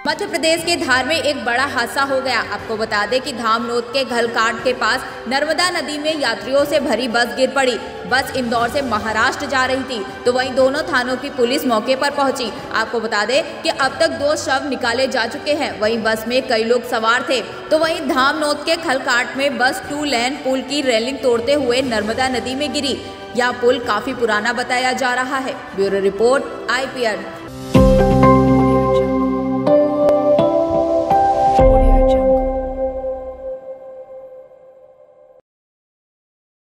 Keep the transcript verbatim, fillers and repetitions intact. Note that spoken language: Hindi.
मध्य प्रदेश के धार में एक बड़ा हादसा हो गया। आपको बता दें कि धामनोद के घलकाट के पास नर्मदा नदी में यात्रियों से भरी बस गिर पड़ी। बस इंदौर से महाराष्ट्र जा रही थी, तो वहीं दोनों थानों की पुलिस मौके पर पहुंची। आपको बता दें कि अब तक दो शव निकाले जा चुके हैं। वहीं बस में कई लोग सवार थे। तो वहीं धामनोद के घलकाट में बस टू लेन पुल की रेलिंग तोड़ते हुए नर्मदा नदी में गिरी। यह पुल काफी पुराना बताया जा रहा है। Bureau report I P are.